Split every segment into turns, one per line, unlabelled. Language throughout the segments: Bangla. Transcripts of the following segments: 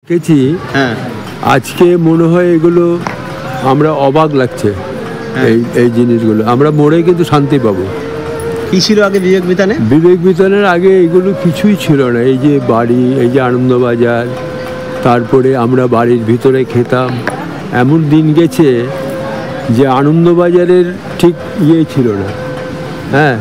দেখেছি।
হ্যাঁ,
আজকে মনে হয় এগুলো আমরা অবাক লাগছে। এই জিনিসগুলো আমরা মোড়ে কিন্তু শান্তি পাবো।
কি ছিল আগে বিবেক বিতানে?
বিবেক বিতানের আগে এগুলো কিছুই ছিল না। এই যে বাড়ি, এই যে আনন্দবাজার, তারপরে আমরা বাড়ির ভিতরে খেতাম। এমন দিন গেছে যে আনন্দবাজারের ঠিক ছিল না। হ্যাঁ,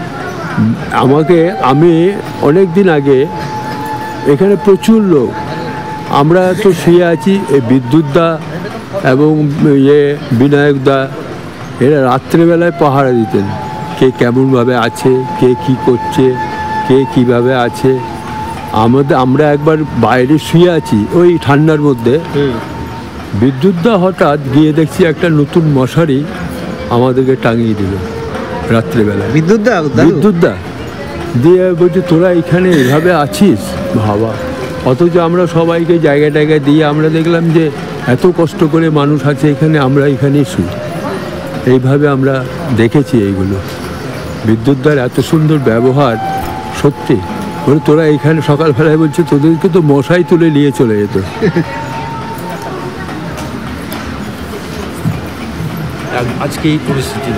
আমি অনেক দিন আগে এখানে প্রচুর লোক, আমরা তো শুয়ে আছি, এই বিদ্যুৎদা এবং বিনায়কদা এরা রাত্রেবেলায় পাহারা দিতেন। কে কেমনভাবে আছে, কে কি করছে, কে কিভাবে আছে। আমরা একবার বাইরে শুয়ে আছি ওই ঠান্ডার মধ্যে, বিদ্যুৎদা হঠাৎ গিয়ে দেখছি একটা নতুন মশারি আমাদেরকে টাঙিয়ে দিল রাত্রেবেলা। বিদ্যুৎদা দিয়ে বলছে তোরা এখানে এভাবে আছিস ভাবা। অথচ আমরা সবাইকে জায়গায় দিয়ে আমরা দেখলাম যে এত কষ্ট করে মানুষ আছে এখানে, আমরা এখানেই শুই। এইভাবে আমরা দেখেছি এইগুলো। বিদ্যুৎদার এত সুন্দর ব্যবহার, সত্যি। বলে তোরা এখানে সকালবেলায় বলছে তোদেরকে তো মশাই তুলে নিয়ে চলে যেত।
আজকে এই পরিস্থিতি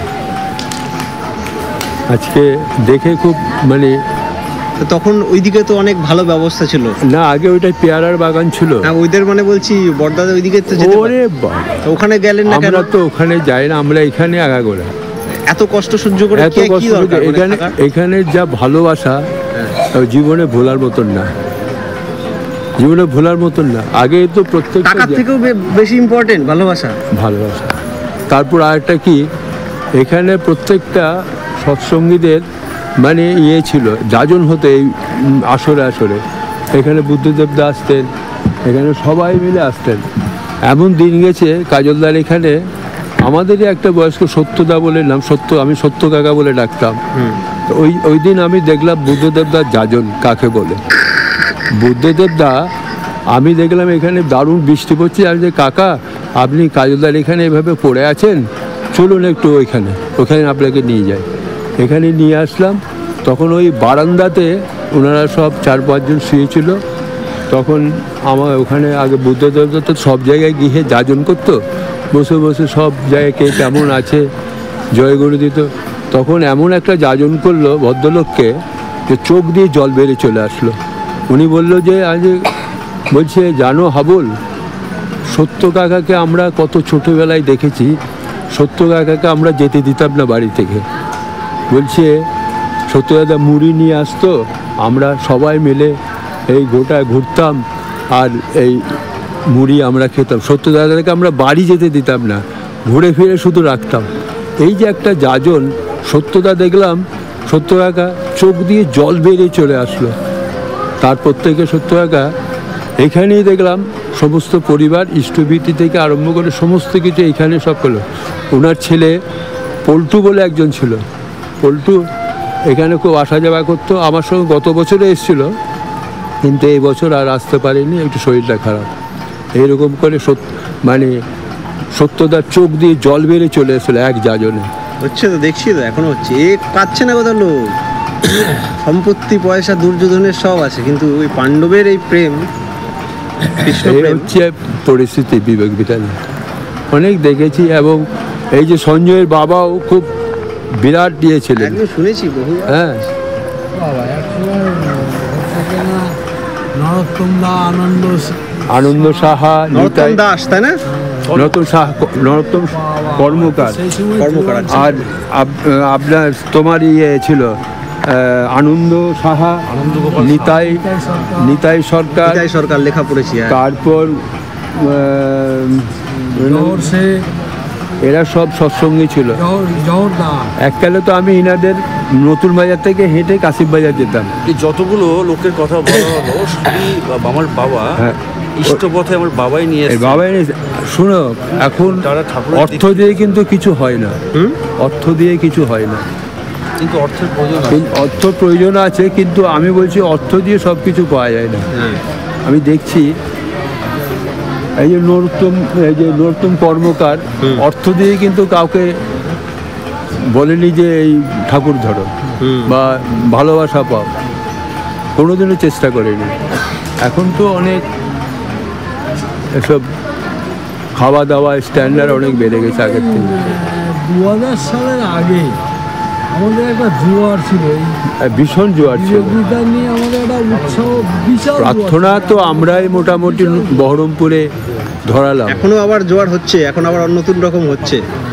আজকে দেখে খুব মানে,
তখন ওইদিকে তো অনেক ভালো ব্যবস্থা ছিল
না? আগে ওইটা পেয়ারার বাগান ছিল।
ওইদের মানে বলছি বড়দাদা ওইদিকে তো যেতে পারে। ওখানে গেলেন না কেন?
আমরা তো ওখানে যাই না, আমরা এখানে আগাগোড়া।
এত কষ্ট সহ্য করে
এত কষ্ট এখানে যা ভালোবাসা জীবনে ভোলার মতন না, জীবনে ভোলার মতন না। আগে তো প্রত্যেক
টাকার থেকেও বেশি ইম্পর্টেন্ট ভালোবাসা।
তারপর আরেকটা কি, এখানে প্রত্যেকটা সৎসঙ্গীদের মানে ছিল, যাজন হতে এই আসরে এখানে বুদ্ধদেবদা আসতেন, এখানে সবাই মিলে আসতেন। এমন দিন গেছে কাজলদার এখানে আমাদেরই একটা বয়স্ক সত্যদা বলে নাম, আমি সত্য কাকা বলে ডাকতাম। ওই দিন আমি দেখলাম বুদ্ধদেবদার যাজন কাকে বলে। বুদ্ধদেবদা আমি দেখলাম এখানে দারুণ বৃষ্টি পড়ছে, আমি যে কাকা আপনি কাজলদার এখানে এভাবে পড়ে আছেন, চলুন একটু ওখানে আপনাকে নিয়ে যাই। এখানে নিয়ে আসলাম। তখন ওই বারান্দাতে ওনারা সব 4-5 জন শুয়েছিল। তখন আমার ওখানে আগে বুদ্ধদেবদা তো সব জায়গায় গিয়ে যাজন করতো, বসে বসে সব জায়গায় কে কেমন আছে জয়গুরু দিত। তখন এমন একটা যাজন করলো ভদ্রলোককে যে চোখ দিয়ে জল বেরিয়ে চলে আসলো। উনি বলল যে আজ বলছে জানো হাবুল, সত্য কাকাকে আমরা কত ছোটোবেলায় দেখেছি, সত্য কাকাকে আমরা যেতে দিতাম না বাড়ি থেকে। বলছে সত্যদাদা মুড়ি নিয়ে আসতো, আমরা সবাই মিলে এই গোটায় ঘুরতাম আর এই মুড়ি আমরা খেতাম। সত্যদাদাকে আমরা বাড়ি যেতে দিতাম না, ঘুরে ফিরে শুধু রাখতাম। এই যে একটা যাজন, সত্যদা দেখলাম সত্য কাকা চোখ দিয়ে জল বেরিয়ে চলে আসলো। তারপর থেকে সত্য কাকা এখানেই দেখলাম সমস্ত পরিবার ইষ্টভীতি থেকে আরম্ভ করে সমস্ত কিছু এখানে সব হলো। ওনার ছেলে পল্টু বলে একজন ছিল, পল্টু এখানে খুব আসা যাওয়া করতো। আমার সঙ্গে গত বছরে এসেছিলো, কিন্তু এই বছর আর আসতে পারেনি, একটু শরীরটা খারাপ। এইরকম করে মানে সত্যদার চোখ দিয়ে জল বেরিয়ে চলে এসেছিল এক যাজনে।
হচ্ছে তো, দেখছি তো এখনো হচ্ছে। পাচ্ছে না কোথাও লোক, সম্পত্তি পয়সা দুর্যোধনের সব আছে, কিন্তু ওই পাণ্ডবের এই প্রেম,
এই হচ্ছে পরিস্থিতি বিবেক বিতানে। অনেক দেখেছি। এবং এই যে সঞ্জয়ের বাবাও খুব বিরাট দিয়েছিলেন,
শুনেছি বহু।
হ্যাঁ, আনন্দ সাহা,
নরোত্তম দাস, তাই না?
নরোত্তম কর্মকার। আর আপনার তোমার ছিল আনন্দ সাহা, নিতাই সরকার
লেখা পড়েছি।
তারপর এরা সব সৎসঙ্গী ছিল। এককালে তো আমি ইনাদের নতুন বাজার থেকে হেঁটে কাশিম বাজার যেতাম।
যতগুলো লোকের কথা বলা হলো, আমার বাবা ইষ্টপথে আমার বাবাই নিয়ে
শুনো, এখন অর্থ দিয়ে কিন্তু কিছু হয় না, অর্থ দিয়ে কিছু হয় না,
কিন্তু
অর্থ প্রয়োজন আছে। কিন্তু আমি বলছি অর্থ দিয়ে সব কিছু পাওয়া যায় না। আমি দেখছি এই যে নরোত্তম কর্মকার অর্থ দিয়ে কিন্তু কাউকে বলেনি যে এই ঠাকুর ধরো বা ভালোবাসা পাও, কোনোদিনও চেষ্টা করেনি। এখন তো অনেক এসব খাওয়া দাওয়া স্ট্যান্ডার্ড অনেক বেড়ে গেছে আগের থেকে।
2000 সালের আগে আমাদের একটা জোয়ার ছিল, এই
ভীষণ জোয়ার ছিল।
প্রতিযোগিতা নিয়ে আমাদের একটা উৎসাহ বিশাল জোয়ার
প্রার্থনা
ছিল।
তো আমরাই মোটামুটি বহরমপুরে ধরালাম।
এখনো আবার জোয়ার হচ্ছে, এখন আবার নতুন রকম হচ্ছে।